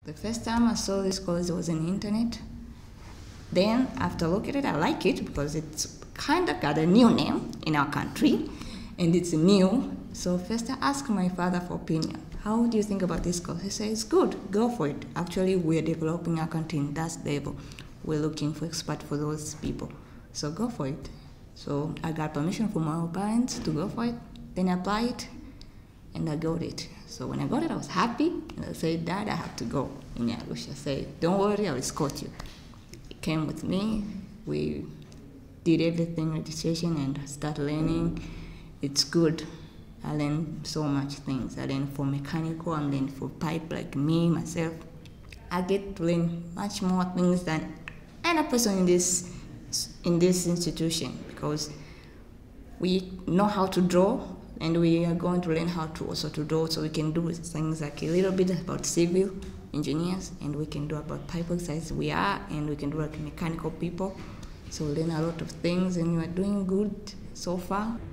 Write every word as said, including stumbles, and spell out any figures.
The first time I saw this course was on the internet. Then after looking at it, I like it because it's kind of got a new name in our country and it's new. So first I asked my father for opinion. How do you think about this course? He said, it's good, go for it. Actually, we're developing our country in that level. We're looking for experts for those people. So go for it. So I got permission from my parents to go for it. Then I applied and I got it. So when I got it, I was happy. And I said, Dad, I have to go in Arusha. I said, don't worry, I'll escort you. He came with me. We did everything, registration, and started learning. It's good. I learned so much things. I learned for mechanical, I learned for pipe, like me, myself. I get to learn much more things than any person in this, in this institution because we know how to draw and we are going to learn how to also to draw so we can do things like a little bit about civil engineers and we can do about pipe size we are and we can do like mechanical people. So we learn a lot of things and we are doing good so far.